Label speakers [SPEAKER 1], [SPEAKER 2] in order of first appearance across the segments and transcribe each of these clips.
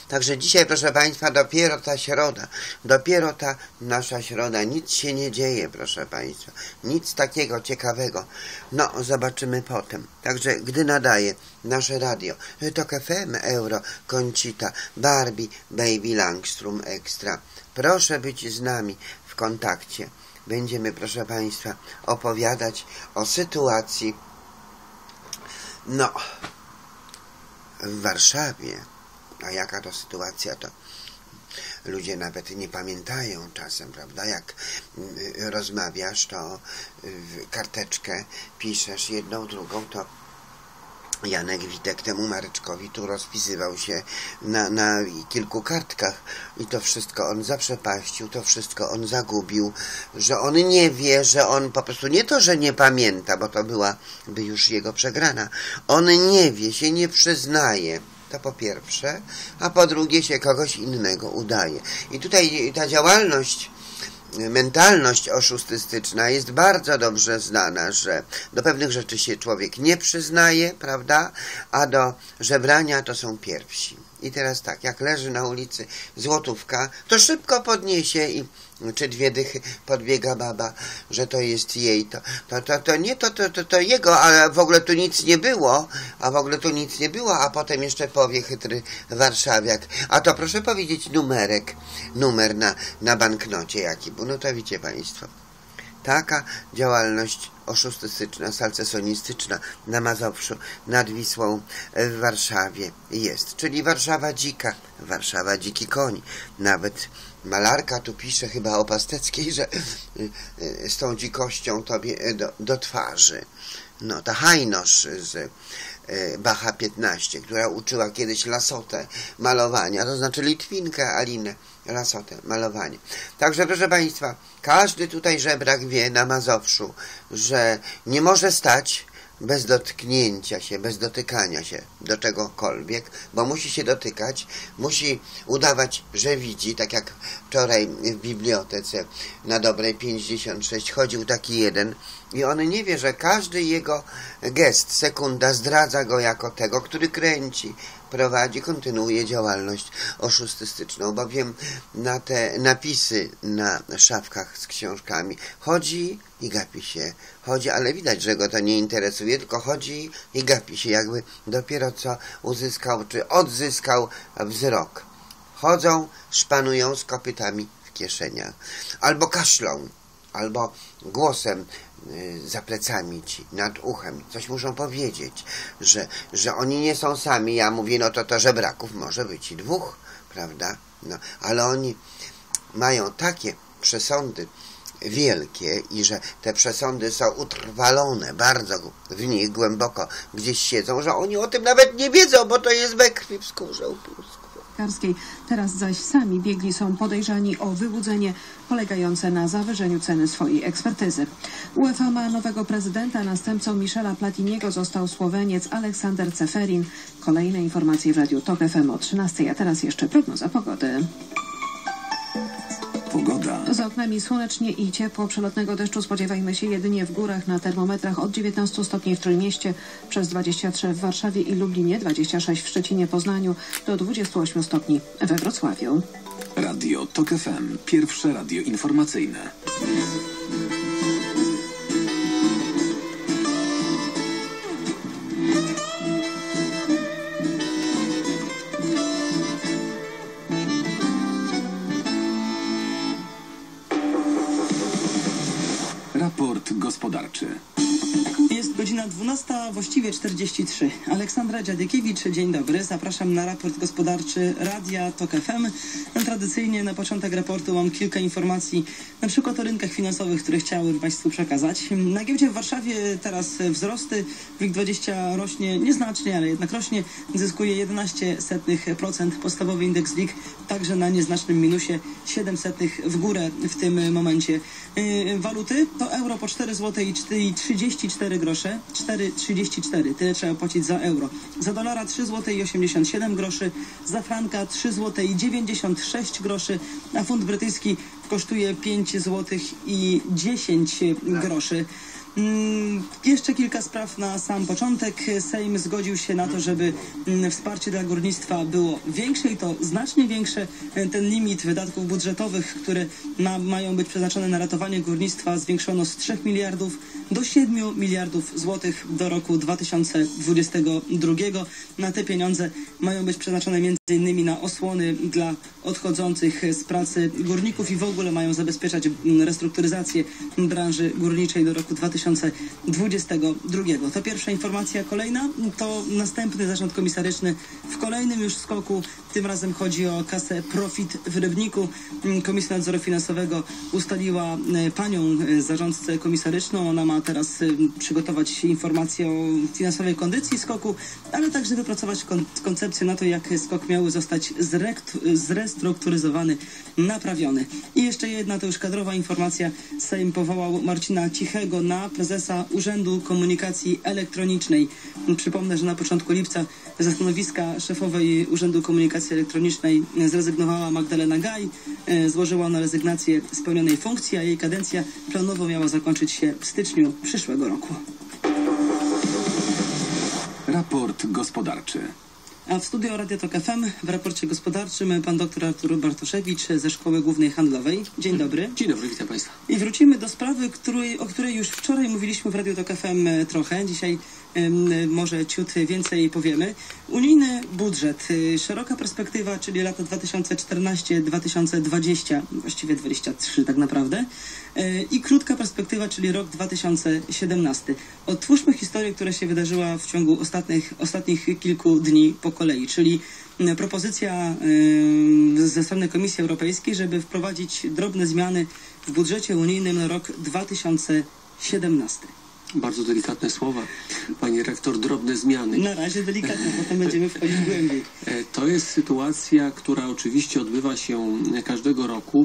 [SPEAKER 1] Także dzisiaj, proszę Państwa, dopiero ta środa, dopiero ta nasza środa, nic się nie dzieje, proszę Państwa, nic takiego ciekawego. No, zobaczymy potem. Także gdy nadaje nasze radio, TOK FM, Euro, Concita, Barbie, Baby Langstrom Extra, proszę być z nami w kontakcie. Będziemy, proszę Państwa, opowiadać o sytuacji, no, w Warszawie. A jaka to sytuacja, to ludzie nawet nie pamiętają czasem, prawda? Jak rozmawiasz, to w karteczkę piszesz jedną, drugą, to Janek Witek temu Mareczkowi tu rozpisywał się na kilku kartkach i to wszystko on zaprzepaścił, to wszystko on zagubił, że on nie wie, że on po prostu nie to, że nie pamięta, bo to byłaby już jego przegrana. On nie wie, się nie przyznaje. To po pierwsze, a po drugie się kogoś innego udaje. I tutaj ta działalność, mentalność oszustystyczna jest bardzo dobrze znana, że do pewnych rzeczy się człowiek nie przyznaje, prawda, a do żebrania to są pierwsi. I teraz tak, jak leży na ulicy złotówka, to szybko podniesie i czy dwie dychy podbiega baba, że to jest jej, to jego, a w ogóle tu nic nie było, a potem jeszcze powie chytry warszawiak, a to proszę powiedzieć numer na banknocie jaki był, no to widzicie Państwo. Taka działalność oszustystyczna, salcesonistyczna na Mazowszu, nad Wisłą, w Warszawie jest. Czyli Warszawa dzika, Warszawa dziki koń. Nawet malarka tu pisze chyba o Pasteckiej, że z tą dzikością tobie do twarzy. No, ta Hajnosz z Bacha 15, która uczyła kiedyś Lasotę malowania, to znaczy Litwinkę Alinę Lasotę malowania. Także, proszę Państwa, każdy tutaj żebrak wie na Mazowszu, że nie może stać bez dotknięcia się, bez dotykania się do czegokolwiek, bo musi się dotykać, musi udawać, że widzi, tak jak wczoraj w bibliotece na Dobrej 56 chodził taki jeden i on nie wie, że każdy jego gest, sekunda zdradza go jako tego, który kręci, prowadzi, kontynuuje działalność oszustystyczną, bowiem na te napisy na szafkach z książkami chodzi i gapi się. Chodzi, ale widać, że go to nie interesuje, tylko chodzi i gapi się, jakby dopiero co uzyskał, czy odzyskał wzrok. Chodzą, szpanują z kopytami w kieszeniach. Albo kaszlą, albo głosem za plecami ci, nad uchem, coś muszą powiedzieć, że oni nie są sami. Ja mówię, no to żebraków może być i dwóch, prawda? No, ale oni mają takie przesądy wielkie i że te przesądy są utrwalone bardzo w nich, głęboko gdzieś siedzą, że oni o tym nawet nie wiedzą, bo to jest we krwi, w skórze, upustku.
[SPEAKER 2] Teraz zaś sami biegli są podejrzani o wyłudzenie polegające na zawyżeniu ceny swojej ekspertyzy. UEFA ma nowego prezydenta, następcą Michela Platiniego został Słoweniec Aleksander Ceferin. Kolejne informacje w Radiu TOK FM o 13, a teraz jeszcze prognoza pogody.
[SPEAKER 3] Pogoda.
[SPEAKER 2] Za oknami słonecznie i ciepło. Przelotnego deszczu spodziewajmy się jedynie w górach, na termometrach od 19 stopni w Trójmieście, przez 23 w Warszawie i Lublinie, 26 w Szczecinie, Poznaniu, do 28 stopni we Wrocławiu.
[SPEAKER 3] Radio TOK FM. Pierwsze radio informacyjne. Raport gospodarczy.
[SPEAKER 4] Jest godzina 12, właściwie 43. Aleksandra Dziadykiewicz, dzień dobry. Zapraszam na raport gospodarczy Radia TOK FM. Tradycyjnie na początek raportu mam kilka informacji, na przykład o rynkach finansowych, które chciałem Państwu przekazać. Na giełdzie w Warszawie teraz wzrosty. WIG20 rośnie nieznacznie, ale jednak rośnie. Zyskuje 0,11%. Podstawowy indeks WIG także na nieznacznym minusie, 0,07 w górę w tym momencie. Waluty to euro po 4 zł i 34 grosze, 4,34, tyle trzeba płacić za euro. Za dolara 3 zł i 87 groszy, za franka 3 zł i 96 groszy, a funt brytyjski kosztuje 5 zł i 10 groszy. Jeszcze kilka spraw na sam początek. Sejm zgodził się na to, żeby wsparcie dla górnictwa było większe i to znacznie większe. Ten limit wydatków budżetowych, które mają być przeznaczone na ratowanie górnictwa, zwiększono z 3 miliardów do 7 miliardów złotych do roku 2022. Na te pieniądze mają być przeznaczone m.in. na osłony dla odchodzących z pracy górników i w ogóle mają zabezpieczać restrukturyzację branży górniczej do roku 2022. To pierwsza informacja. Kolejna to następny zarząd komisaryczny w kolejnym już skoku. Tym razem chodzi o kasę Profit w Rybniku. Komisja Nadzoru Finansowego ustaliła panią zarządcę komisaryczną. Ona ma teraz przygotować informację o finansowej kondycji skoku, ale także wypracować koncepcję na to, jak skok miały zostać zrestrukturyzowany, naprawiony. I jeszcze jedna, to już kadrowa informacja. Sejm powołał Marcina Cichego na prezesa Urzędu Komunikacji Elektronicznej. Przypomnę, że na początku lipca ze stanowiska szefowej Urzędu Komunikacji Elektronicznej zrezygnowała Magdalena Gaj. Złożyła ona rezygnację z pełnionej funkcji, a jej kadencja planowo miała zakończyć się w styczniu przyszłego roku.
[SPEAKER 3] Raport gospodarczy.
[SPEAKER 4] A w studio Radio Tok FM w raporcie gospodarczym pan dr Artur Bartoszewicz ze Szkoły Głównej Handlowej. Dzień dobry.
[SPEAKER 5] Dzień dobry, witam Państwa.
[SPEAKER 4] I wrócimy do sprawy, o której już wczoraj mówiliśmy w Radio Tok FM trochę. Dzisiaj może ciut więcej powiemy. Unijny budżet, szeroka perspektywa, czyli lata 2014-2020, właściwie 23 tak naprawdę, i krótka perspektywa, czyli rok 2017. Odtwórzmy historię, która się wydarzyła w ciągu ostatnich kilku dni po kolei, czyli propozycja ze strony Komisji Europejskiej, żeby wprowadzić drobne zmiany w budżecie unijnym na rok 2017.
[SPEAKER 5] Bardzo delikatne słowa. Pani rektor, drobne zmiany.
[SPEAKER 4] Na razie delikatne, potem będziemy wchodzić głębiej.
[SPEAKER 5] To jest sytuacja, która oczywiście odbywa się każdego roku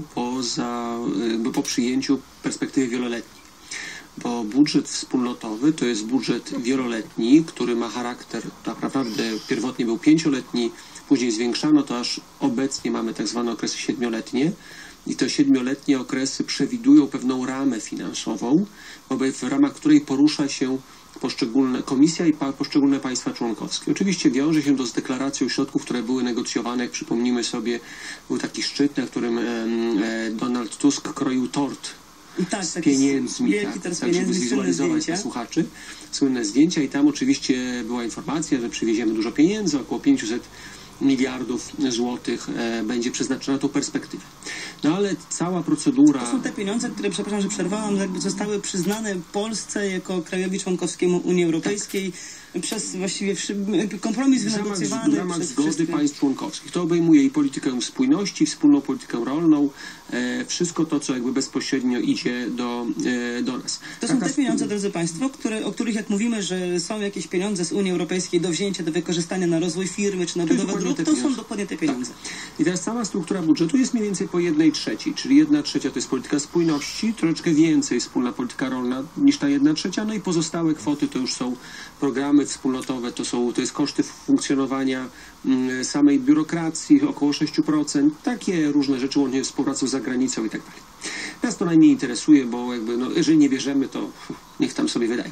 [SPEAKER 5] po przyjęciu perspektywy wieloletniej. Bo budżet wspólnotowy to jest budżet wieloletni, który ma charakter, tak naprawdę pierwotnie był 5-letni, później zwiększano to, aż obecnie mamy tak zwane okresy 7-letnie. I te 7-letnie okresy przewidują pewną ramę finansową, w ramach której porusza się poszczególne komisja i poszczególne państwa członkowskie. Oczywiście wiąże się to z deklaracją środków, które były negocjowane. Jak przypomnimy sobie, był taki szczyt, na którym Donald Tusk kroił tort z pieniędzmi, tak żeby zwizualizować dla słuchaczy. Słynne zdjęcia i tam oczywiście była informacja, że przywieziemy dużo pieniędzy, około 500 miliardów złotych będzie przeznaczona na tą perspektywę. No ale cała procedura...
[SPEAKER 4] To są te pieniądze, które, przepraszam, że przerwałam, jakby zostały przyznane Polsce jako krajowi członkowskiemu Unii Europejskiej przez właściwie kompromis wynegocjowany
[SPEAKER 5] w ramach zgody państw członkowskich. To obejmuje i politykę spójności, wspólną politykę rolną, wszystko to, co jakby bezpośrednio idzie do nas.
[SPEAKER 4] To są te pieniądze, drodzy Państwo, o których jak mówimy, że są jakieś pieniądze z Unii Europejskiej do wzięcia, do wykorzystania na rozwój firmy czy na budowę dróg, to są dokładnie te pieniądze.
[SPEAKER 5] Tak. I teraz cała struktura budżetu jest mniej więcej po 1/3, czyli 1/3 to jest polityka spójności, troszeczkę więcej wspólna polityka rolna niż ta 1/3, no i pozostałe kwoty to już są programy wspólnotowe, to jest koszty funkcjonowania samej biurokracji, około 6%, takie różne rzeczy, łącznie z współpracą z zagranicą i tak dalej. Nas to najmniej interesuje, bo jakby, jeżeli nie bierzemy, to niech tam sobie wydają.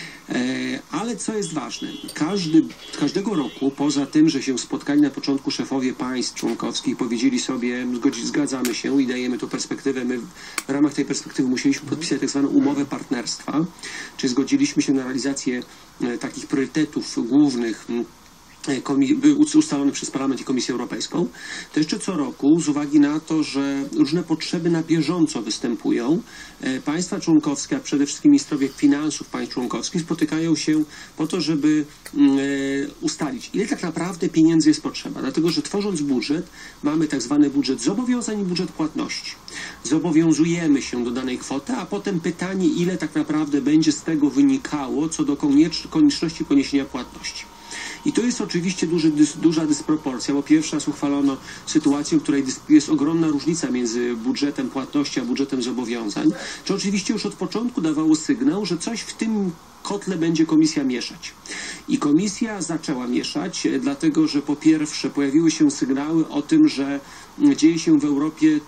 [SPEAKER 5] Ale co jest ważne, każdego roku, poza tym, że się spotkali na początku szefowie państw członkowskich, powiedzieli sobie, zgadzamy się i dajemy tą perspektywę, my w ramach tej perspektywy musieliśmy podpisać tak zwaną umowę partnerstwa, czyli zgodziliśmy się na realizację takich priorytetów głównych ustalony przez Parlament i Komisję Europejską, to jeszcze co roku, z uwagi na to, że różne potrzeby na bieżąco występują, państwa członkowskie, a przede wszystkim ministrowie finansów państw członkowskich spotykają się po to, żeby ustalić, ile tak naprawdę pieniędzy jest potrzeba. Dlatego, że tworząc budżet, mamy tak zwany budżet zobowiązań i budżet płatności. Zobowiązujemy się do danej kwoty, a potem pytanie, ile tak naprawdę będzie z tego wynikało, co do konieczności poniesienia płatności. I to jest oczywiście duża dysproporcja, bo pierwszy raz uchwalono sytuację, w której jest ogromna różnica między budżetem płatności a budżetem zobowiązań, co oczywiście już od początku dawało sygnał, że coś w tym kotle będzie komisja mieszać. I komisja zaczęła mieszać, dlatego że po pierwsze pojawiły się sygnały o tym, że dzieje się w Europie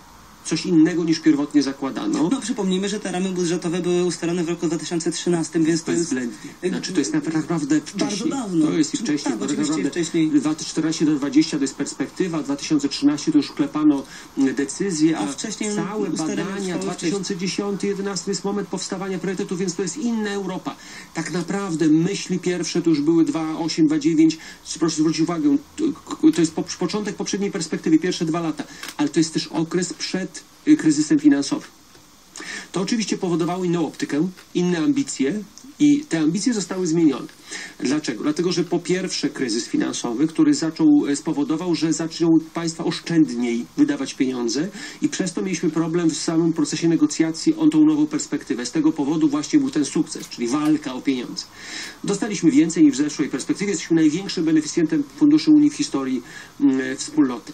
[SPEAKER 5] coś innego niż pierwotnie zakładano.
[SPEAKER 4] No przypomnijmy, że te ramy budżetowe były ustalone w roku 2013, więc to jest...
[SPEAKER 5] Bezwzględnie. Znaczy to jest naprawdę wcześniej.
[SPEAKER 4] Bardzo dawno.
[SPEAKER 5] To jest i wcześniej.
[SPEAKER 4] Tak,
[SPEAKER 5] bo
[SPEAKER 4] oczywiście
[SPEAKER 5] naprawdę
[SPEAKER 4] wcześniej.
[SPEAKER 5] 2014 do 2020 to jest perspektywa, 2013 to już klepano decyzje, a
[SPEAKER 4] wcześniej
[SPEAKER 5] całe
[SPEAKER 4] ustalenia
[SPEAKER 5] badania,
[SPEAKER 4] trwały
[SPEAKER 5] 2010-2011 to jest moment powstawania priorytetu, więc to jest inna Europa. Tak naprawdę myśli pierwsze to już były 2008, 2009. Proszę zwrócić uwagę, to jest początek poprzedniej perspektywy, pierwsze 2 lata, ale to jest też okres przed kryzysem finansowym. To oczywiście powodowało inną optykę, inne ambicje i te ambicje zostały zmienione. Dlaczego? Dlatego, że po pierwsze kryzys finansowy, który spowodował, że zaczęły państwa oszczędniej wydawać pieniądze i przez to mieliśmy problem w samym procesie negocjacji o tą nową perspektywę. Z tego powodu właśnie był ten sukces, czyli walka o pieniądze. Dostaliśmy więcej niż w zeszłej perspektywie. Jesteśmy największym beneficjentem funduszy Unii w historii wspólnoty.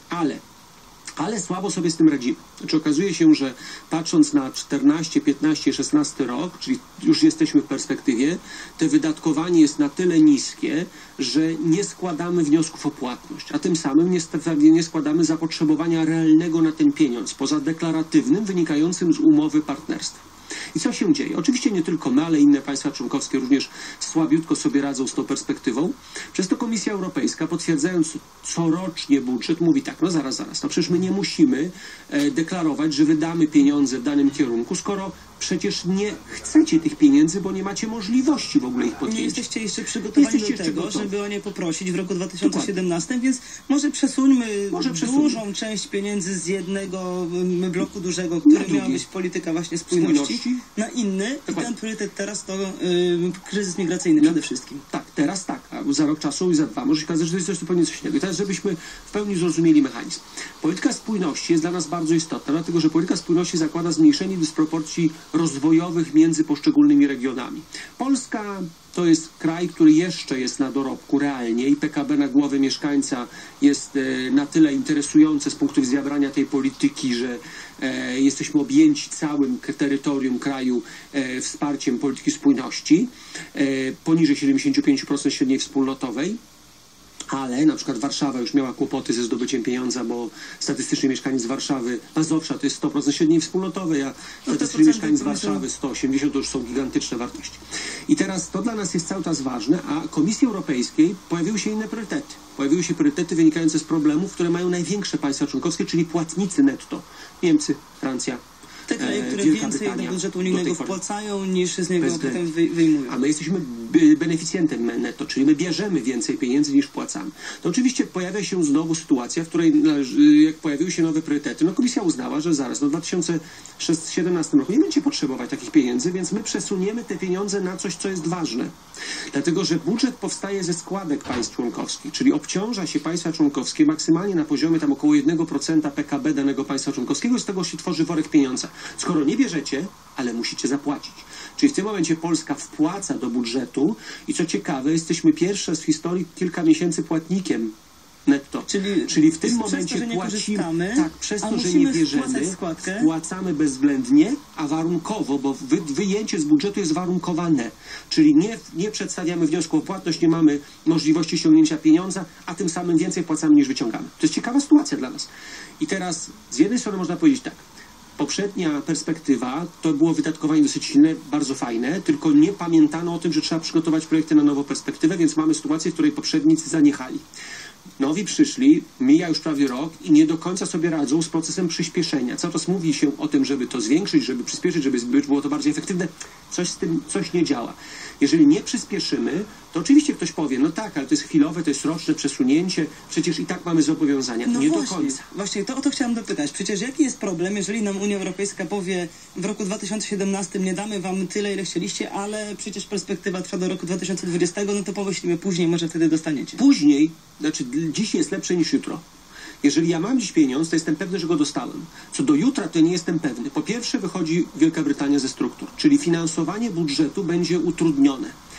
[SPEAKER 5] Ale słabo sobie z tym radzimy. Znaczy okazuje się, że patrząc na 14, 15, 16 rok, czyli już jesteśmy w perspektywie, to wydatkowanie jest na tyle niskie, że nie składamy wniosków o płatność, a tym samym nie składamy zapotrzebowania realnego na ten pieniądz, poza deklaratywnym, wynikającym z umowy partnerstwa. I co się dzieje? Oczywiście nie tylko my, ale inne państwa członkowskie również słabiutko sobie radzą z tą perspektywą. Przez to Komisja Europejska, potwierdzając corocznie budżet, mówi tak, no zaraz, no przecież my nie musimy deklarować, że wydamy pieniądze w danym kierunku, skoro przecież nie chcecie tych pieniędzy, bo nie macie możliwości w ogóle ich podjęcia.
[SPEAKER 4] Nie jesteście jeszcze przygotowani do tego, żeby o nie poprosić w roku 2017, więc może przesuńmy dużą część pieniędzy z jednego bloku dużego, który miał być polityka właśnie spójności, na inny. I ten priorytet teraz to kryzys migracyjny przede wszystkim.
[SPEAKER 5] Tak, teraz tak, a za rok czasu i za 2 może się okazać, że to jest zupełnie coś innego. I teraz, żebyśmy w pełni zrozumieli mechanizm. Polityka spójności jest dla nas bardzo istotna, dlatego że polityka spójności zakłada zmniejszenie dysproporcji rozwojowych między poszczególnymi regionami. Polska to jest kraj, który jeszcze jest na dorobku realnie i PKB na głowę mieszkańca jest na tyle interesujące z punktu widzenia brania tej polityki, że jesteśmy objęci całym terytorium kraju wsparciem polityki spójności, poniżej 75% średniej wspólnotowej. Ale na przykład Warszawa już miała kłopoty ze zdobyciem pieniądza, bo statystyczny mieszkaniec Warszawy, Mazowsza to jest 100% średniej wspólnotowej, a statystyczny mieszkaniec Warszawy 180 to już są gigantyczne wartości. I teraz to dla nas jest cały czas ważne, a Komisji Europejskiej pojawiły się inne priorytety. Pojawiły się priorytety wynikające z problemów, które mają największe państwa członkowskie, czyli płatnicy netto. Niemcy, Francja,
[SPEAKER 4] te kraje, które więcej do budżetu unijnego wpłacają niż z niego potem wyjmują.
[SPEAKER 5] A my jesteśmy beneficjentem netto, czyli my bierzemy więcej pieniędzy niż płacamy. To oczywiście pojawia się znowu sytuacja, w której jak pojawiły się nowe priorytety, no Komisja uznała, że zaraz, w 2017 roku nie będzie potrzebować takich pieniędzy, więc my przesuniemy te pieniądze na coś, co jest ważne. Dlatego, że budżet powstaje ze składek państw członkowskich, czyli obciąża się państwa członkowskie maksymalnie na poziomie tam około 1% PKB danego państwa członkowskiego i z tego się tworzy worek pieniądza. Skoro nie bierzecie, ale musicie zapłacić. Czyli w tym momencie Polska wpłaca do budżetu i co ciekawe, jesteśmy pierwsze w historii kilka miesięcy płatnikiem netto. Czyli w tym momencie płacimy, tak, przez to, że nie bierzemy, wpłacamy bezwzględnie, a warunkowo, bo wyjęcie z budżetu jest warunkowane. Czyli nie przedstawiamy wniosku o płatność, nie mamy możliwości ściągnięcia pieniądza, a tym samym więcej płacamy niż wyciągamy. To jest ciekawa sytuacja dla nas. I teraz z jednej strony można powiedzieć tak, poprzednia perspektywa to było wydatkowanie dosyć silne, bardzo fajne, tylko nie pamiętano o tym, że trzeba przygotować projekty na nową perspektywę, więc mamy sytuację, w której poprzednicy zaniechali. Nowi przyszli, mija już prawie rok i nie do końca sobie radzą z procesem przyspieszenia. Cały czas mówi się o tym, żeby to zwiększyć, żeby przyspieszyć, żeby było to bardziej efektywne. Coś nie działa. Jeżeli nie przyspieszymy, to oczywiście ktoś powie, no tak, ale to jest chwilowe, to jest roczne przesunięcie, przecież i tak mamy zobowiązania.
[SPEAKER 4] No
[SPEAKER 5] nie
[SPEAKER 4] właśnie,
[SPEAKER 5] do końca.
[SPEAKER 4] Właśnie, o to chciałam dopytać. Przecież jaki jest problem, jeżeli nam Unia Europejska powie, w roku 2017 nie damy wam tyle, ile chcieliście, ale przecież perspektywa trwa do roku 2020, no to pomyślimy później, może wtedy dostaniecie.
[SPEAKER 5] Później, znaczy dziś jest lepsze niż jutro. Jeżeli ja mam dziś pieniądz, to jestem pewny, że go dostałem. Co do jutra, to nie jestem pewny. Po pierwsze wychodzi Wielka Brytania ze struktur, czyli finansowanie budżetu będzie utrudnione.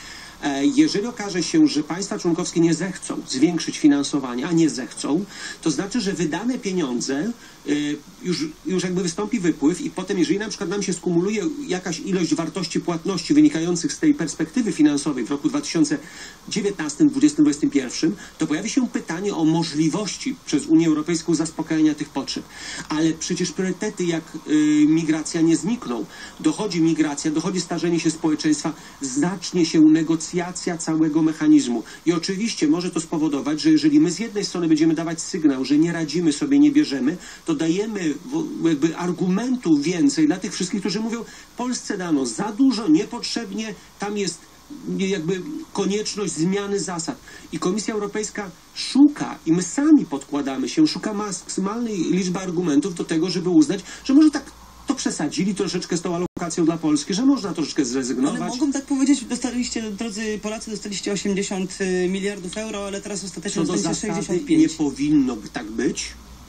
[SPEAKER 5] Jeżeli okaże się, że państwa członkowskie nie zechcą zwiększyć finansowania, a nie zechcą, to znaczy, że wydane pieniądze już jakby wystąpi wypływ i potem, jeżeli na przykład nam się skumuluje jakaś ilość wartości płatności wynikających z tej perspektywy finansowej w roku 2019, 2020, 2021, to pojawi się pytanie o możliwości przez Unię Europejską zaspokajania tych potrzeb. Ale przecież priorytety jak migracja nie znikną. Dochodzi migracja, dochodzi starzenie się społeczeństwa, zacznie się negocjacja całego mechanizmu. I oczywiście może to spowodować, że jeżeli my z jednej strony będziemy dawać sygnał, że nie radzimy sobie, nie bierzemy, to dajemy jakby argumentów więcej dla tych wszystkich, którzy mówią, Polsce dano za dużo, niepotrzebnie, tam jest jakby konieczność zmiany zasad. I Komisja Europejska szuka, i my sami podkładamy się, szuka maksymalnej liczby argumentów do tego, żeby uznać, że może tak to przesadzili troszeczkę z tą alokacją dla Polski, że można troszeczkę zrezygnować.
[SPEAKER 4] Ale mogą tak powiedzieć, dostaliście, drodzy Polacy, dostaliście 80 miliardów euro, ale teraz ostatecznie dostaliście 65.
[SPEAKER 5] Nie powinno tak być.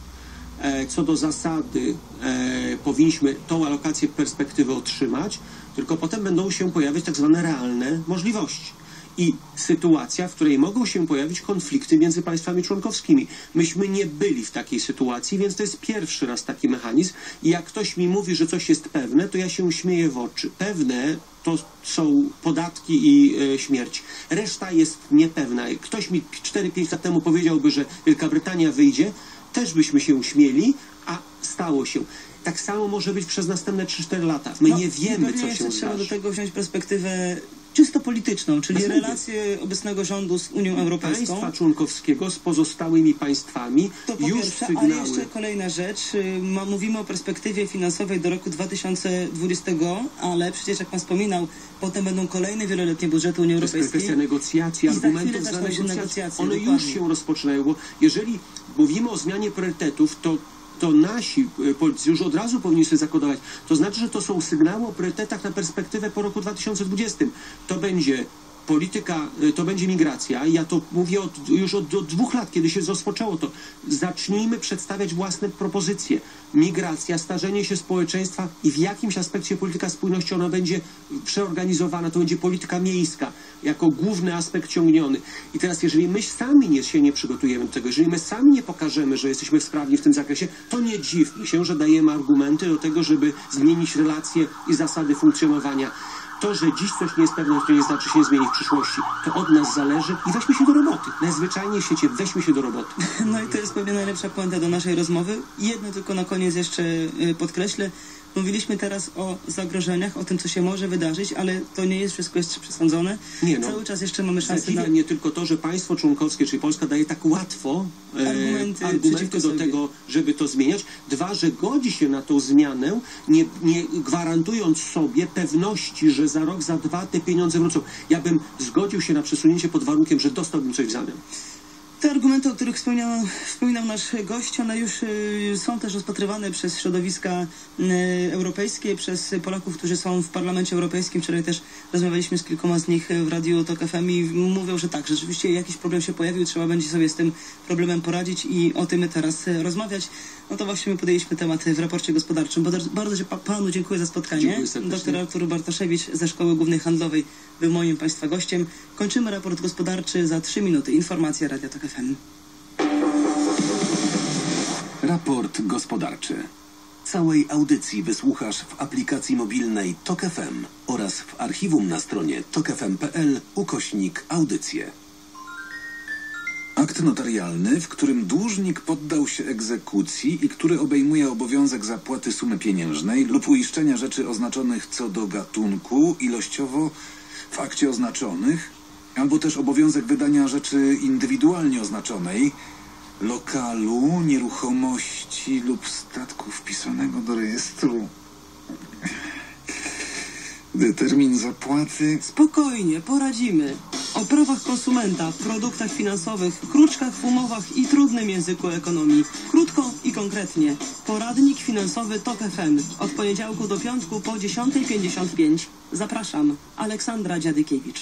[SPEAKER 5] Co do zasady powinniśmy tą alokację perspektywy otrzymać, tylko potem będą się pojawiać tak zwane realne możliwości. I sytuacja, w której mogą się pojawić konflikty między państwami członkowskimi. Myśmy nie byli w takiej sytuacji, więc to jest pierwszy raz taki mechanizm. I jak ktoś mi mówi, że coś jest pewne, to ja się śmieję w oczy. Pewne to są podatki i śmierć. Reszta jest niepewna. Ktoś mi 4-5 lat temu powiedziałby, że Wielka Brytania wyjdzie, też byśmy się śmieli, a stało się. Tak samo może być przez następne 3-4 lata. My nie wiemy, co się zdarzy.
[SPEAKER 4] Trzeba do tego wziąć perspektywę czysto polityczną, czyli relacje obecnego rządu z Unią Europejską.
[SPEAKER 5] Państwa członkowskiego z pozostałymi państwami
[SPEAKER 4] to po
[SPEAKER 5] już
[SPEAKER 4] pierwsze,
[SPEAKER 5] sygnały.
[SPEAKER 4] A jeszcze kolejna rzecz. Mówimy o perspektywie finansowej do roku 2020, ale przecież jak pan wspominał, potem będą kolejne wieloletnie budżety Unii Europejskiej.
[SPEAKER 5] To jest kwestia negocjacji, argumentów za negocjacje. One już się rozpoczynają, bo jeżeli mówimy o zmianie priorytetów, to nasi politycy już od razu powinni sobie zakodować. To znaczy, że to są sygnały o priorytetach na perspektywę po roku 2020. To będzie polityka, to będzie migracja. Ja to mówię już od 2 lat, kiedy się rozpoczęło to. Zacznijmy przedstawiać własne propozycje. Migracja, starzenie się społeczeństwa i w jakimś aspekcie polityka spójności ona będzie przeorganizowana. To będzie polityka miejska jako główny aspekt ciągniony. I teraz, jeżeli my sami się nie przygotujemy do tego, jeżeli my sami nie pokażemy, że jesteśmy sprawni w tym zakresie, to nie dziwmy się, że dajemy argumenty do tego, żeby zmienić relacje i zasady funkcjonowania. To, że dziś coś nie jest pewne, to nie znaczy się nie zmieni w przyszłości. To od nas zależy i weźmy się do roboty. Najzwyczajniej w świecie weźmy się do roboty.
[SPEAKER 4] No i to jest pewnie najlepsza puenta do naszej rozmowy. Jedno tylko na koniec jeszcze podkreślę. Mówiliśmy teraz o zagrożeniach, o tym, co się może wydarzyć, ale to nie jest wszystko jeszcze przesądzone.
[SPEAKER 5] Nie, no,
[SPEAKER 4] cały czas jeszcze mamy szansę
[SPEAKER 5] na... Nie tylko to, że państwo członkowskie, czyli Polska daje tak łatwo argumenty do tego, żeby to zmieniać. 2, że godzi się na tą zmianę, nie gwarantując sobie pewności, że za rok, za 2 te pieniądze wrócą. Ja bym zgodził się na przesunięcie pod warunkiem, że dostałbym coś w zamian.
[SPEAKER 4] Te argumenty, o których wspominał nasz gość, one już są też rozpatrywane przez środowiska europejskie, przez Polaków, którzy są w Parlamencie Europejskim. Wczoraj też rozmawialiśmy z kilkoma z nich w Radiu Tok FM i mówią, że tak, że rzeczywiście jakiś problem się pojawił, trzeba będzie sobie z tym problemem poradzić i o tym teraz rozmawiać. No to właśnie my podjęliśmy temat w raporcie gospodarczym. Bardzo panu dziękuję za spotkanie. Dr Artur Bartoszewicz ze Szkoły Głównej Handlowej był moim państwa gościem. Kończymy raport gospodarczy za 3 minuty. Informacja Radia Tok FM.
[SPEAKER 3] Raport gospodarczy. Całej audycji wysłuchasz w aplikacji mobilnej Tok FM oraz w archiwum na stronie tokfm.pl/audycje. Akt notarialny, w którym dłużnik poddał się egzekucji i który obejmuje obowiązek zapłaty sumy pieniężnej lub uiszczenia rzeczy oznaczonych co do gatunku ilościowo w akcie oznaczonych, albo też obowiązek wydania rzeczy indywidualnie oznaczonej, lokalu, nieruchomości lub statku wpisanego do rejestru. Termin zapłaty.
[SPEAKER 4] Spokojnie, poradzimy. O prawach konsumenta w produktach finansowych, kruczkach w umowach i trudnym języku ekonomii. Krótko i konkretnie. Poradnik finansowy Tok FM. Od poniedziałku do piątku po 10:55. Zapraszam. Aleksandra Dziadykiewicz.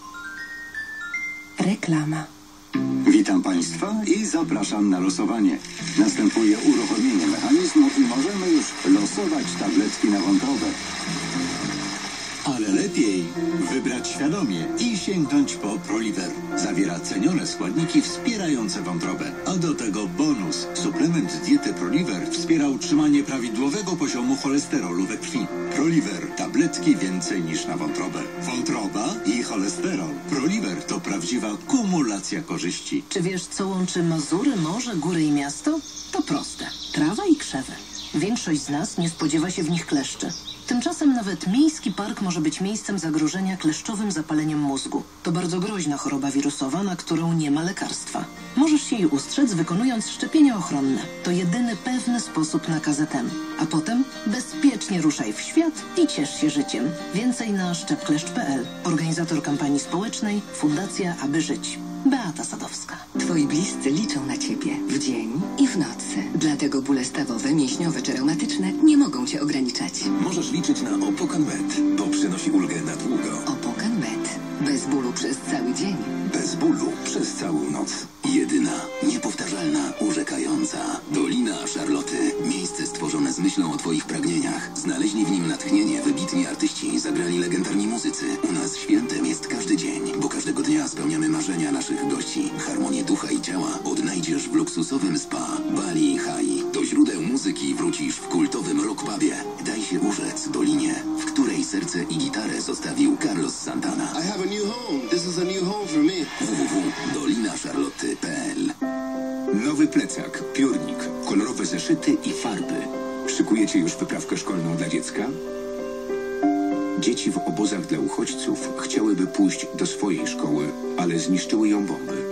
[SPEAKER 4] Reklama.
[SPEAKER 6] Witam Państwa i zapraszam na losowanie. Następuje uruchomienie mechanizmu i możemy już losować tabletki na wątrobę. Ale lepiej wybrać świadomie i sięgnąć po Proliver. Zawiera cenione składniki wspierające wątrobę. A do tego bonus. Suplement diety Proliver wspiera utrzymanie prawidłowego poziomu cholesterolu we krwi. Proliver. Tabletki więcej niż na wątrobę. Wątroba i cholesterol. Proliver to prawdziwa kumulacja korzyści.
[SPEAKER 7] Czy wiesz, co łączy Mazury, morze, góry i miasto? To proste. Trawa i krzewy. Większość z nas nie spodziewa się w nich kleszczy. Tymczasem nawet miejski park może być miejscem zagrożenia kleszczowym zapaleniem mózgu. To bardzo groźna choroba wirusowa, na którą nie ma lekarstwa. Możesz się jej ustrzec, wykonując szczepienia ochronne. To jedyny pewny sposób na KZM. A potem bezpiecznie ruszaj w świat i ciesz się życiem. Więcej na szczepkleszcz.pl. Organizator kampanii społecznej Fundacja Aby Żyć. Beata Sadowska.
[SPEAKER 8] Twoi bliscy liczą na ciebie w dzień i w nocy. Dlatego bóle stawowe, mięśniowe czy reumatyczne nie mogą cię ograniczać.
[SPEAKER 9] Możesz liczyć na Opokan Med, bo przynosi ulgę na długo.
[SPEAKER 8] Opokan Med. Bez bólu przez cały dzień.
[SPEAKER 9] Bez bólu przez całą noc. Jedyna, niepowtarzalna, urzekająca. Dolina Charlotty. Miejsce stworzone z myślą o twoich pragnieniach. Znaleźli w nim natchnienie wybitni artyści, zagrali legendarni muzycy. U nas świętem jest każdy dzień, bo każdego dnia spełniamy marzenia naszych gości. Harmonię ducha i ciała odnajdziesz w luksusowym spa Bali High. Do źródeł muzyki wrócisz w kultowym rock pubie. Daj się urzec Dolinie, w której serce i gitarę zostawił Carlos Santana.
[SPEAKER 10] I have a new home. This is a new home for me.
[SPEAKER 9] www.dolinacharlotty.pl.
[SPEAKER 11] Nowy plecak, piórnik, kolorowe zeszyty i farby. Szykujecie już wyprawkę szkolną dla dziecka? Dzieci w obozach dla uchodźców chciałyby pójść do swojej szkoły, ale zniszczyły ją bomby.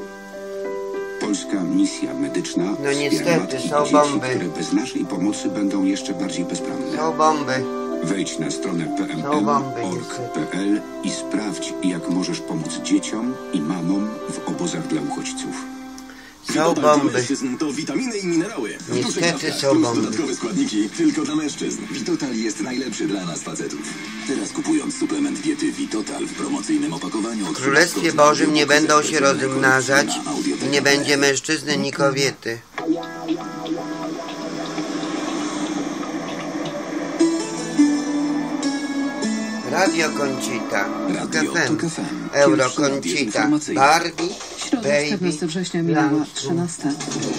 [SPEAKER 11] Polska misja medyczna wspiera matki i dzieci, które bez naszej pomocy będą jeszcze bardziej bezbronne.
[SPEAKER 1] Są bomby.
[SPEAKER 11] Wejdź na stronę pml.org.pl i sprawdź, jak możesz pomóc dzieciom i mamom w obozach dla uchodźców.
[SPEAKER 1] Są bomby.
[SPEAKER 9] To witaminy i minerały.
[SPEAKER 1] Niestety są bomby.
[SPEAKER 9] Dodatkowe składniki tylko dla mężczyzn. Witotal jest najlepszy dla nas facetów. Teraz kupując suplement diety Vitotal w promocyjnym opakowaniu...
[SPEAKER 1] W Królestwie Bożym nie będą się rozmnażać i nie będzie mężczyzny ni kobiety. Radio Conchita,
[SPEAKER 3] Tok FM,
[SPEAKER 1] Euro Conchita, Barbie,
[SPEAKER 2] Środa,
[SPEAKER 1] Baby,
[SPEAKER 2] 14 września, minęła 13.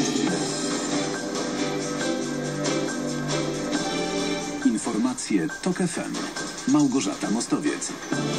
[SPEAKER 3] Informacje TOK FM. Małgorzata Mostowiec.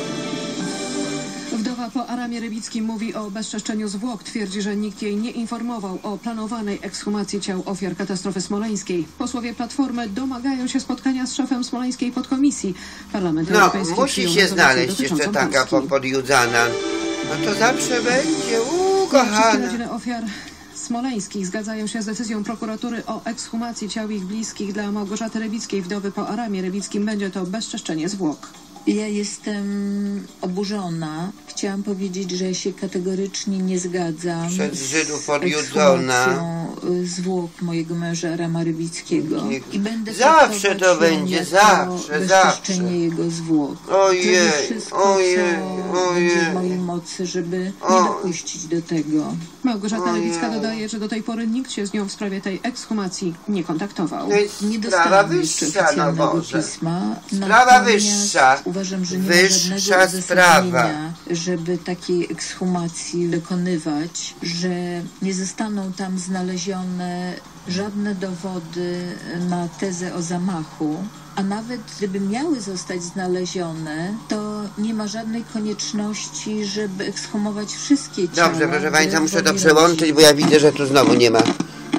[SPEAKER 2] Wdowa po Aramie Rybickim mówi o bezczeszczeniu zwłok. Twierdzi, że nikt jej nie informował o planowanej ekshumacji ciał ofiar katastrofy smoleńskiej. Posłowie Platformy domagają się spotkania z szefem smoleńskiej podkomisji. Parlament Europejski
[SPEAKER 1] musi się znaleźć jeszcze taka podjudzana. No to zawsze będzie, kochana.
[SPEAKER 2] Rodziny ofiar smoleńskich zgadzają się z decyzją prokuratury o ekshumacji ciał ich bliskich. Dla Małgorzaty Rybickiej, wdowy po Aramie Rybickim, będzie to bezczeszczenie zwłok.
[SPEAKER 12] Ja jestem oburzona. Chciałam powiedzieć, że się kategorycznie nie zgadzam
[SPEAKER 1] Przez Żydów
[SPEAKER 12] z
[SPEAKER 1] odjudzona.
[SPEAKER 12] ekshumacją zwłok mojego męża Arama Rybickiego. I będę
[SPEAKER 1] Zawsze to będzie, zawsze.
[SPEAKER 12] bezczeszczenie jego zwłok.
[SPEAKER 1] Ojej,
[SPEAKER 12] wszystko, co będzie w mojej mocy, żeby nie dopuścić do tego.
[SPEAKER 2] Małgorzata Rybicka dodaje, że do tej pory nikt się z nią w sprawie tej ekshumacji nie kontaktował.
[SPEAKER 1] To jest
[SPEAKER 12] Nie
[SPEAKER 1] sprawa
[SPEAKER 12] dostałam jeszcze
[SPEAKER 1] wyższa, no
[SPEAKER 12] oficjalnego
[SPEAKER 1] Boże.
[SPEAKER 12] pisma.
[SPEAKER 1] Sprawa
[SPEAKER 12] Natomiast
[SPEAKER 1] wyższa.
[SPEAKER 12] Uważam, że nie ma
[SPEAKER 1] Wyższa
[SPEAKER 12] żadnego
[SPEAKER 1] sprawa.
[SPEAKER 12] uzasadnienia, żeby takiej ekshumacji dokonywać, że nie zostaną tam znalezione żadne dowody na tezę o zamachu. A nawet gdyby miały zostać znalezione, to nie ma żadnej konieczności, żeby ekshumować wszystkie ciała.
[SPEAKER 1] Dobrze, proszę Państwa, muszę to przełączyć, bo ja widzę, że tu znowu nie ma.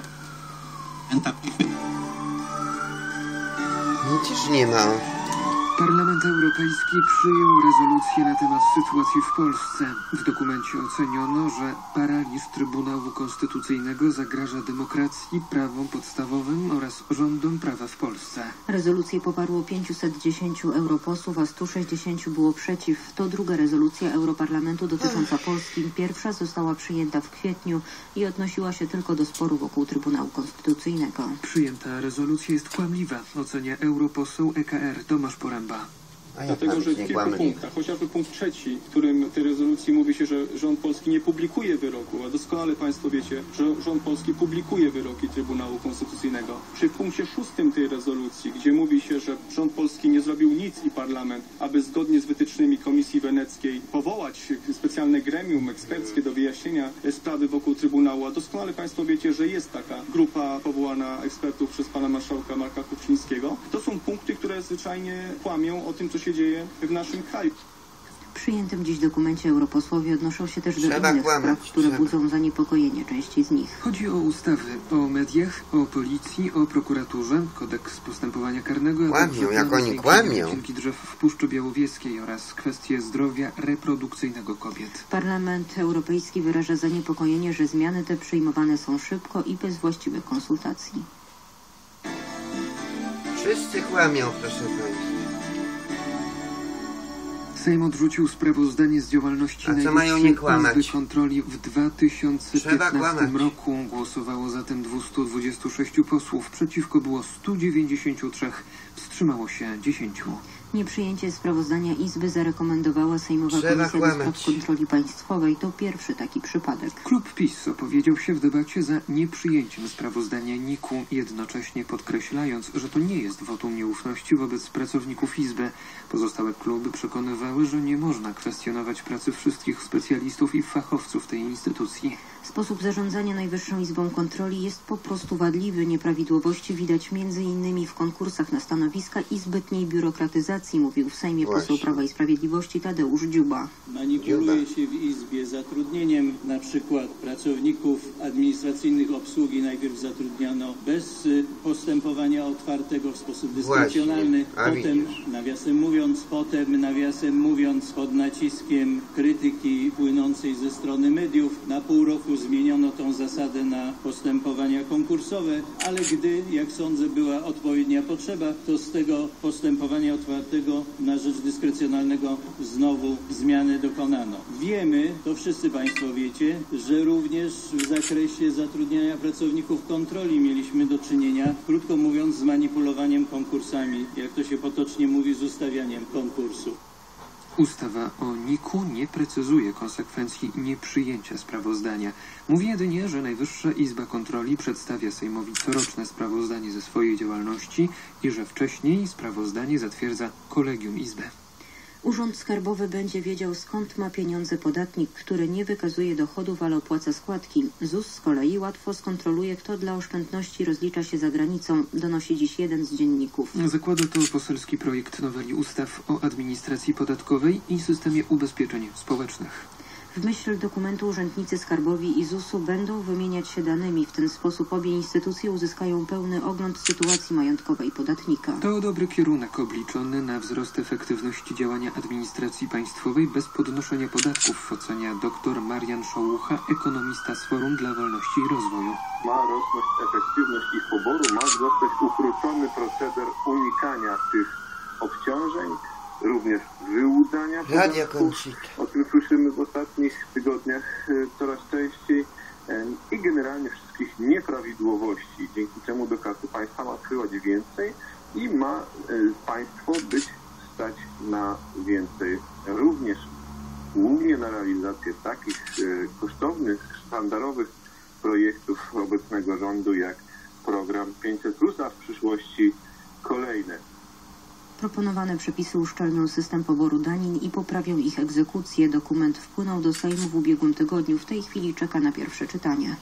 [SPEAKER 1] Przecież nie ma.
[SPEAKER 5] Parlament Europejski przyjął rezolucję na temat sytuacji w Polsce. W dokumencie oceniono, że paraliż Trybunału Konstytucyjnego zagraża demokracji, prawom podstawowym oraz rządom prawa w Polsce.
[SPEAKER 13] Rezolucję poparło 510 europosłów, a 160 było przeciw. To druga rezolucja Europarlamentu dotycząca Polski. Pierwsza została przyjęta w kwietniu i odnosiła się tylko do sporu wokół Trybunału Konstytucyjnego.
[SPEAKER 5] Przyjęta rezolucja jest kłamliwa, ocenia europoseł EKR Tomasz Poręba.
[SPEAKER 14] Dlatego, że w kilku punktach, chociażby punkt 3, w którym w tej rezolucji mówi się, że rząd polski nie publikuje wyroku, a doskonale Państwo wiecie, że rząd polski publikuje wyroki Trybunału Konstytucyjnego. Czy w punkcie 6 tej rezolucji, gdzie mówi się, że rząd polski nie zrobił nic i parlament, aby zgodnie z wytycznymi Komisji Weneckiej powołać specjalne gremium eksperckie do wyjaśnienia sprawy wokół Trybunału, a doskonale Państwo wiecie, że jest taka grupa powołana ekspertów przez pana marszałka Marka Kuchcińskiego. To są punkty, które zwyczajnie kłamią o tym, co się dzieje w naszym kraju.
[SPEAKER 13] W przyjętym dziś dokumencie europosłowie odnoszą się też do innych spraw, które budzą zaniepokojenie części z nich.
[SPEAKER 5] Chodzi o ustawy o mediach, o policji, o prokuraturze, kodeks postępowania karnego,
[SPEAKER 1] kłamią, jak oni kłamią.
[SPEAKER 5] Wycinki drzew w Puszczy Białowieskiej oraz kwestie zdrowia reprodukcyjnego kobiet.
[SPEAKER 13] Parlament Europejski wyraża zaniepokojenie, że zmiany te przyjmowane są szybko i bez właściwych konsultacji.
[SPEAKER 1] Wszyscy kłamią, proszę Państwa.
[SPEAKER 5] Sejm odrzucił sprawozdanie z działalności Najwyższej Izby Kontroli w 2015 roku. Głosowało zatem 226 posłów, przeciwko było 193, wstrzymało się 10.
[SPEAKER 13] Nieprzyjęcie sprawozdania Izby zarekomendowała Sejmowa Komisja do Spraw Kontroli Państwowej. To pierwszy taki przypadek.
[SPEAKER 5] Klub PiS opowiedział się w debacie za nieprzyjęciem sprawozdania NIK-u, jednocześnie podkreślając, że to nie jest wotum nieufności wobec pracowników Izby. Pozostałe kluby przekonywały, że nie można kwestionować pracy wszystkich specjalistów i fachowców tej instytucji.
[SPEAKER 13] Sposób zarządzania Najwyższą Izbą Kontroli jest po prostu wadliwy. Nieprawidłowości widać m.in. w konkursach na stanowiska i zbytniej biurokratyzacji, mówił w Sejmie poseł Prawa i Sprawiedliwości Tadeusz Dziuba.
[SPEAKER 15] Manipuluje się w Izbie zatrudnieniem na przykład pracowników administracyjnych obsługi. Najpierw zatrudniano bez postępowania otwartego w sposób dyskrecjonalny. Potem, nawiasem mówiąc, pod naciskiem krytyki płynącej ze strony mediów, na pół roku zmieniono tą zasadę na postępowania konkursowe, ale gdy, jak sądzę, była odpowiednia potrzeba, to z tego postępowania otwartego na rzecz dyskrecjonalnego znowu zmiany dokonano. Wiemy, to wszyscy Państwo wiecie, że również w zakresie zatrudniania pracowników kontroli mieliśmy do czynienia, krótko mówiąc, z manipulowaniem konkursami, jak to się potocznie mówi, z ustawianiem konkursu.
[SPEAKER 5] Ustawa o NIK-u nie precyzuje konsekwencji nieprzyjęcia sprawozdania. Mówi jedynie, że Najwyższa Izba Kontroli przedstawia Sejmowi coroczne sprawozdanie ze swojej działalności i że wcześniej sprawozdanie zatwierdza Kolegium Izby.
[SPEAKER 13] Urząd Skarbowy będzie wiedział, skąd ma pieniądze podatnik, który nie wykazuje dochodów, ale opłaca składki. ZUS z kolei łatwo skontroluje, kto dla oszczędności rozlicza się za granicą, donosi dziś jeden z dzienników.
[SPEAKER 5] Zakłada to poselski projekt noweli ustaw o administracji podatkowej i systemie ubezpieczeń społecznych.
[SPEAKER 13] W myśl dokumentu urzędnicy skarbowi i ZUS-u będą wymieniać się danymi. W ten sposób obie instytucje uzyskają pełny ogląd sytuacji majątkowej podatnika.
[SPEAKER 5] To dobry kierunek obliczony na wzrost efektywności działania administracji państwowej bez podnoszenia podatków, ocenia dr Marian Szołucha, ekonomista z Forum dla Wolności i Rozwoju.
[SPEAKER 16] Ma rosnąć efektywność ich poboru, ma zostać ukrócony proceder unikania tych obciążeń, również wyłudzania podatków. O tym słyszymy w ostatnich tygodniach coraz częściej i generalnie wszystkich nieprawidłowości, dzięki czemu do kasy państwa ma wpływać więcej i ma państwo być stać na więcej. Również głównie na realizację takich kosztownych, sztandarowych projektów obecnego rządu jak program 500+, a w przyszłości kolejne.
[SPEAKER 13] Proponowane przepisy uszczelnią system poboru danin i poprawią ich egzekucję. Dokument wpłynął do Sejmu w ubiegłym tygodniu. W tej chwili czeka na pierwsze czytanie.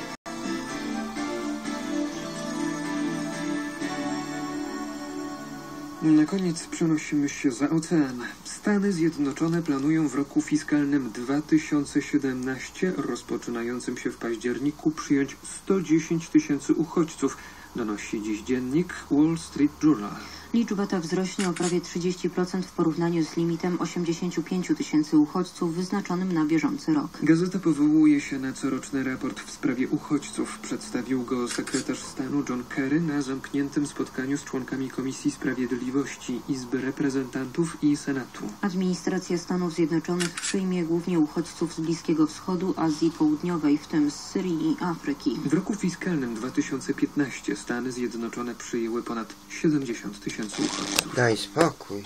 [SPEAKER 5] Na koniec przenosimy się za ocean. Stany Zjednoczone planują w roku fiskalnym 2017, rozpoczynającym się w październiku, przyjąć 110 000 uchodźców, donosi dziś dziennik Wall Street Journal.
[SPEAKER 13] Liczba ta wzrośnie o prawie 30% w porównaniu z limitem 85 000 uchodźców wyznaczonym na bieżący rok.
[SPEAKER 5] Gazeta powołuje się na coroczny raport w sprawie uchodźców. Przedstawił go sekretarz stanu John Kerry na zamkniętym spotkaniu z członkami Komisji Sprawiedliwości, Izby Reprezentantów i Senatu.
[SPEAKER 13] Administracja Stanów Zjednoczonych przyjmie głównie uchodźców z Bliskiego Wschodu, Azji Południowej, w tym z Syrii i Afryki.
[SPEAKER 5] W roku fiskalnym 2015 Stany Zjednoczone przyjęły ponad 70 000
[SPEAKER 12] uchodźców.
[SPEAKER 1] Daj spokój.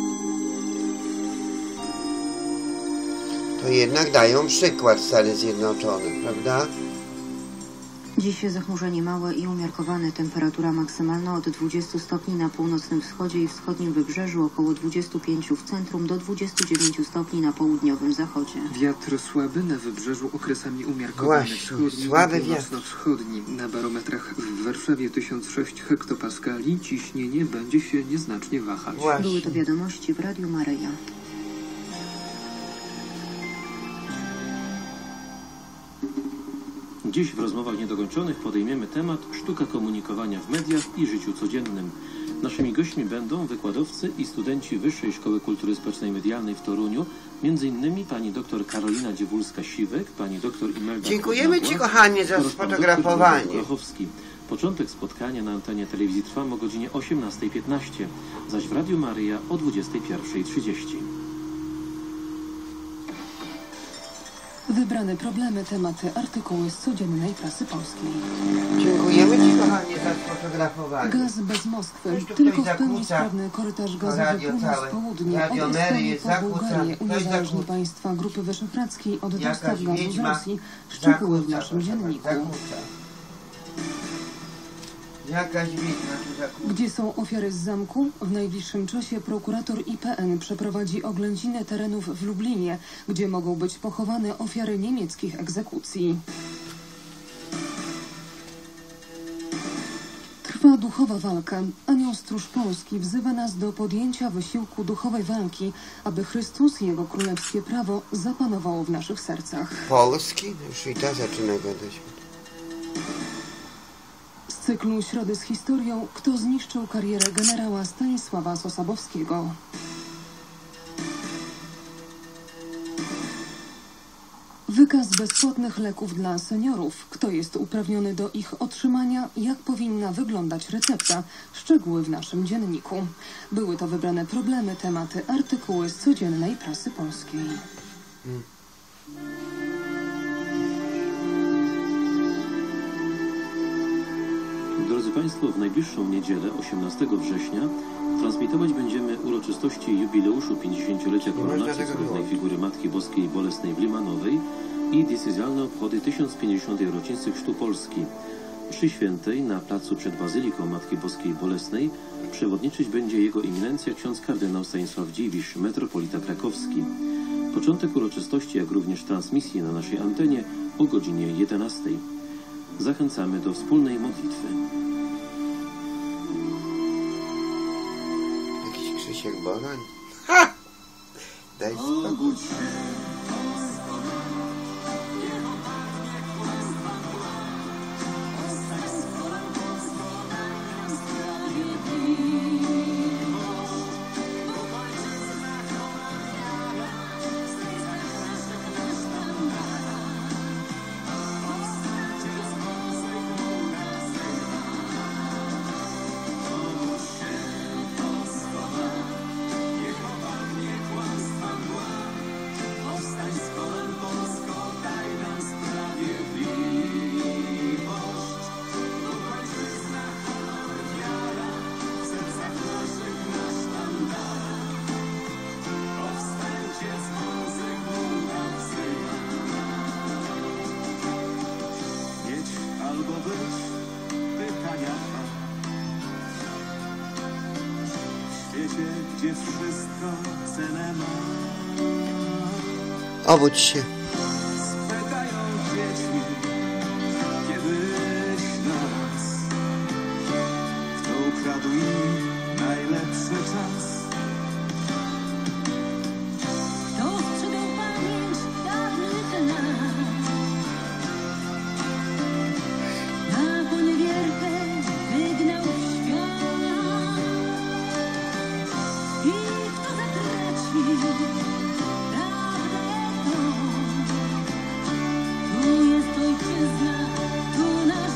[SPEAKER 1] To jednak dają przykład Stany Zjednoczone, prawda?
[SPEAKER 13] Dziś zachmurzenie małe i umiarkowane. Temperatura maksymalna od 20 stopni na północnym wschodzie i wschodnim wybrzeżu, około 25 w centrum, do 29 stopni na południowym zachodzie.
[SPEAKER 12] Wiatr słaby na wybrzeżu, okresami umiarkowany.
[SPEAKER 1] Wschodni, słaby wiatr.
[SPEAKER 12] Wschodni. Na barometrach w Warszawie 1006 hektopaskali. Ciśnienie będzie się nieznacznie wahać.
[SPEAKER 13] Były to wiadomości w Radiu Maryja.
[SPEAKER 17] Dziś w rozmowach niedokończonych podejmiemy temat sztuka komunikowania w mediach i życiu codziennym. Naszymi gośćmi będą wykładowcy i studenci Wyższej Szkoły Kultury Społecznej i Medialnej w Toruniu, m.in. pani dr Karolina Dziewulska-Siwek, pani dr Imelda
[SPEAKER 1] Dziękujemy Ci, kochanie, za sfotografowanie.
[SPEAKER 17] Początek spotkania na antenie telewizji trwa o godzinie 18:15, zaś w Radiu Maryja o 21:30.
[SPEAKER 2] Wybrane problemy, tematy, artykuły z codziennej prasy polskiej.
[SPEAKER 1] Dziękujemy Ci, kochanie, za sfotografowanie.
[SPEAKER 2] Gaz bez Moskwy. Tylko w pełni sprawny korytarz gazowy północ-południe od Estonii po Bułgarię uniezależni państwa Grupy Wyszehradzkiej od dostaw gazu z Rosji. Szczegóły w naszym dzienniku.
[SPEAKER 1] Jakaś widna.
[SPEAKER 2] Gdzie są ofiary z zamku? W najbliższym czasie prokurator IPN przeprowadzi oględzinę terenów w Lublinie, gdzie mogą być pochowane ofiary niemieckich egzekucji. Trwa duchowa walka. Anioł Stróż Polski wzywa nas do podjęcia wysiłku duchowej walki, aby Chrystus i Jego królewskie prawo zapanowało w naszych sercach.
[SPEAKER 1] Polski? Już i ta zaczyna gadać.
[SPEAKER 2] Z cyklu Środy z historią, kto zniszczył karierę generała Stanisława Sosabowskiego. Wykaz bezpłatnych leków dla seniorów. Kto jest uprawniony do ich otrzymania? Jak powinna wyglądać recepta? Szczegóły w naszym dzienniku. Były to wybrane problemy, tematy, artykuły z codziennej prasy polskiej.
[SPEAKER 17] Drodzy Państwo, w najbliższą niedzielę, 18 września, transmitować będziemy uroczystości jubileuszu 50-lecia koronacji słynnej figury Matki Boskiej Bolesnej w Limanowej i diecezjalne obchody 1050. rocznicy Chrztu Polski. Przy świętej na placu przed Bazyliką Matki Boskiej Bolesnej przewodniczyć będzie jego eminencja ksiądz kardynał Stanisław Dziwisz, metropolita krakowski. Początek uroczystości, jak również transmisji na naszej antenie o godzinie 11. Zachęcamy do wspólnej modlitwy.
[SPEAKER 1] Jakiś Krzysiek Borań? Ha! Daj spokój.
[SPEAKER 18] Gdzie wszystko cenę ma.
[SPEAKER 1] Obudź się.
[SPEAKER 18] Spytają dzieci, kiedyś nas, kto ukradł im najlepszy czas.
[SPEAKER 19] Kto sprzedał pamięć dawnych lat, na poniewierkę wygnał w świat. I kto zatraci prawdę tą, tu jest ojczyzna, tu nasz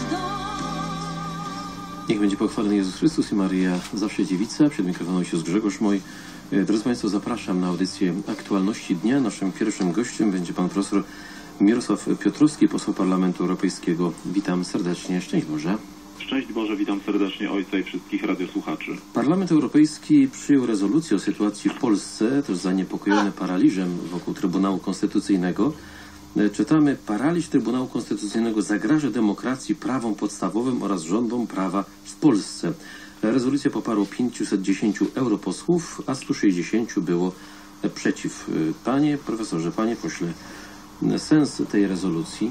[SPEAKER 19] dom.
[SPEAKER 17] Niech będzie pochwalony Jezus Chrystus i Maryja, zawsze dziewica. Przed mikrofonem się Grzegorz Moj. Drodzy Państwo, zapraszam na audycję Aktualności Dnia. Naszym pierwszym gościem będzie pan profesor Mirosław Piotrowski, poseł Parlamentu Europejskiego. Witam serdecznie. Szczęść Boże.
[SPEAKER 20] Szczęść Boże, witam serdecznie Ojca i wszystkich radiosłuchaczy.
[SPEAKER 17] Parlament Europejski przyjął rezolucję o sytuacji w Polsce, też zaniepokojony paraliżem wokół Trybunału Konstytucyjnego. Czytamy: paraliż Trybunału Konstytucyjnego zagraża demokracji, prawom podstawowym oraz rządom prawa w Polsce. Rezolucję poparło 510 europosłów, a 160 było przeciw. Panie profesorze, panie pośle, sens tej rezolucji?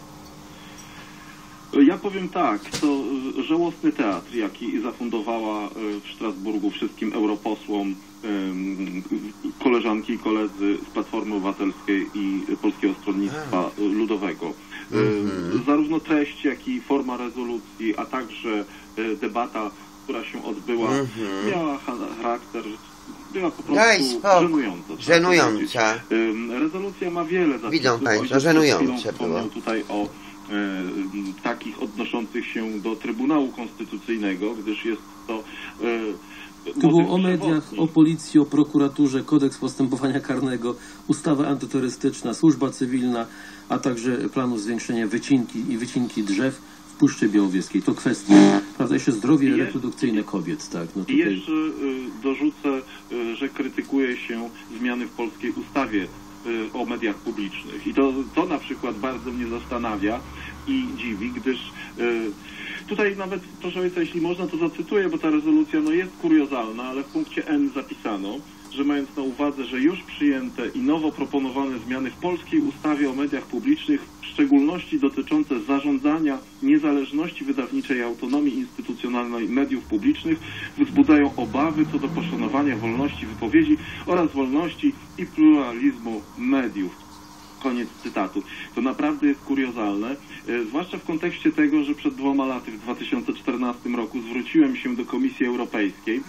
[SPEAKER 20] Ja powiem tak, to żałosny teatr, jaki zafundowała w Strasburgu wszystkim europosłom koleżanki i koledzy z Platformy Obywatelskiej i Polskiego Stronnictwa Ludowego. Zarówno treść, jak i forma rezolucji, a także debata, która się odbyła, miała charakter, była po prostu żenująca.
[SPEAKER 1] Żenująca.
[SPEAKER 20] Rezolucja ma wiele zapisów.
[SPEAKER 1] Widzą Państwo, żenujące było.
[SPEAKER 20] Tutaj o takich odnoszących się do Trybunału Konstytucyjnego, gdyż jest to
[SPEAKER 17] Tu było o mediach, o policji, o prokuraturze, kodeks postępowania karnego, ustawa antyterrorystyczna, służba cywilna, a także planu zwiększenia wycinki drzew w Puszczy Białowieskiej. To kwestia, prawda, jeszcze zdrowie reprodukcyjne kobiet. Tak, no tutaj...
[SPEAKER 20] I jeszcze dorzucę, że krytykuje się zmiany w polskiej ustawie o mediach publicznych. I to na przykład bardzo mnie zastanawia i dziwi, gdyż tutaj nawet, proszę Ojca, jeśli można, to zacytuję, bo ta rezolucja jest kuriozalna, ale w punkcie N zapisano, że mając na uwadze, że już przyjęte i nowo proponowane zmiany w polskiej ustawie o mediach publicznych, w szczególności dotyczące zarządzania, niezależności wydawniczej i autonomii instytucjonalnej mediów publicznych, wzbudzają obawy co do poszanowania wolności wypowiedzi oraz wolności i pluralizmu mediów. Koniec cytatu. To naprawdę jest kuriozalne, zwłaszcza w kontekście tego, że przed 2 laty, w 2014 roku, zwróciłem się do Komisji Europejskiej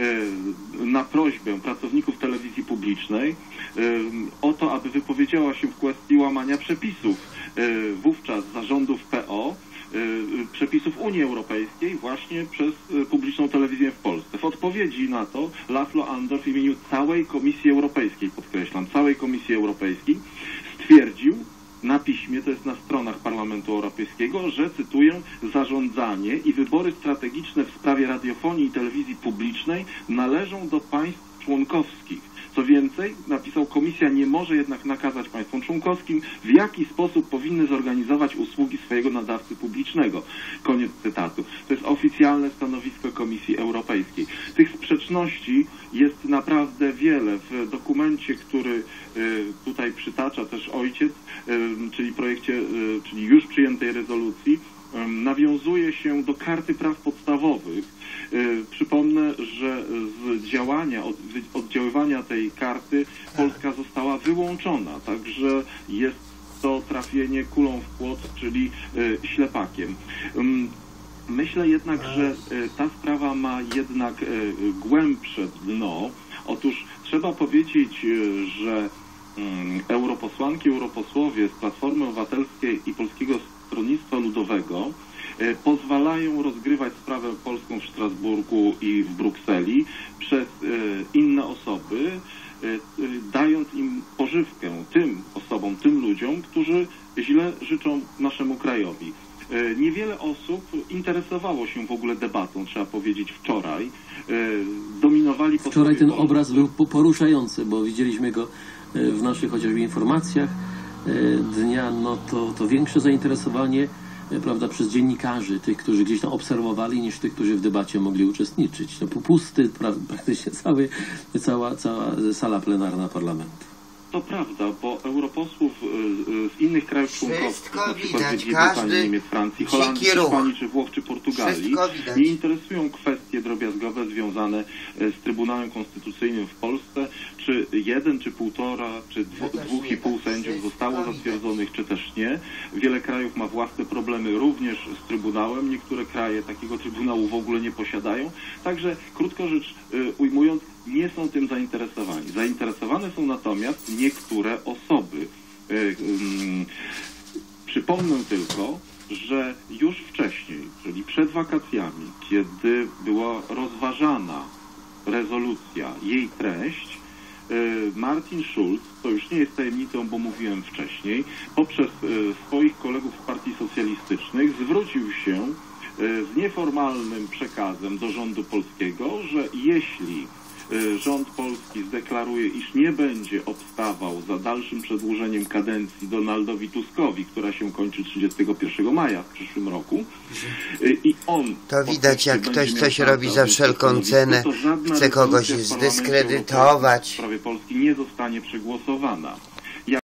[SPEAKER 20] na prośbę pracowników telewizji publicznej o to, aby wypowiedziała się w kwestii łamania przepisów wówczas zarządów PO, przepisów Unii Europejskiej właśnie przez publiczną telewizję w Polsce. W odpowiedzi na to Laszlo Andor w imieniu całej Komisji Europejskiej, podkreślam, całej Komisji Europejskiej, stwierdził na piśmie, to jest na stronach Parlamentu Europejskiego, że, cytuję, zarządzanie i wybory strategiczne w sprawie radiofonii i telewizji publicznej należą do państw członkowskich. Co więcej, napisał, Komisja nie może jednak nakazać państwom członkowskim, w jaki sposób powinny zorganizować usługi swojego nadawcy publicznego. Koniec cytatu. To jest oficjalne stanowisko Komisji Europejskiej. Tych sprzeczności jest naprawdę wiele. W dokumencie, który tutaj przytacza też ojciec, czyli projekcie, czyli już przyjętej rezolucji, nawiązuje się do Karty Praw Podstawowych. Przypomnę, że z działania, od oddziaływania tej karty Polska została wyłączona, także jest to trafienie kulą w płot, czyli ślepakiem. Myślę jednak, że ta sprawa ma jednak głębsze dno. Otóż trzeba powiedzieć, że europosłanki, europosłowie z Platformy Obywatelskiej i Polskiego Stronnictwa Ludowego pozwalają rozgrywać sprawę polską w Strasburgu i w Brukseli przez inne osoby, dając im pożywkę, tym osobom, tym ludziom, którzy źle życzą naszemu krajowi. Niewiele osób interesowało się w ogóle debatą, trzeba powiedzieć, wczoraj. Dominowali posłowie.
[SPEAKER 17] Wczoraj ten obraz był poruszający, bo widzieliśmy go w naszych chociażby informacjach dnia, no to większe zainteresowanie, prawda, przez dziennikarzy, tych, którzy gdzieś tam obserwowali, niż tych, którzy w debacie mogli uczestniczyć. No pusty, praktycznie cała sala plenarna parlamentu.
[SPEAKER 20] To prawda, bo europosłów z innych krajów członkowskich, na przykład Wielkiej Brytanii, Niemiec, Francji, Holandii, Hiszpanii, czy Włoch, czy Portugalii, nie interesują kwestie drobiazgowe związane z Trybunałem Konstytucyjnym w Polsce, czy 1, czy 1,5, czy 2,5 sędziów zostało zatwierdzonych, czy też nie. Wiele krajów ma własne problemy również z Trybunałem, niektóre kraje takiego Trybunału w ogóle nie posiadają. Także, krótko rzecz ujmując, nie są tym zainteresowani. Zainteresowane są natomiast niektóre osoby. Przypomnę tylko, że już wcześniej, czyli przed wakacjami, kiedy była rozważana rezolucja, jej treść, Martin Schulz, to już nie jest tajemnicą, bo mówiłem wcześniej, poprzez swoich kolegów z partii socjalistycznych zwrócił się z nieformalnym przekazem do rządu polskiego, że jeśli rząd polski zdeklaruje, iż nie będzie obstawał za dalszym przedłużeniem kadencji Donaldowi Tuskowi, która się kończy 31 maja w przyszłym roku, i on...
[SPEAKER 1] To widać, jak ktoś coś robi za wszelką cenę, chce kogoś zdyskredytować.
[SPEAKER 20] W sprawie Polski nie zostanie przegłosowana.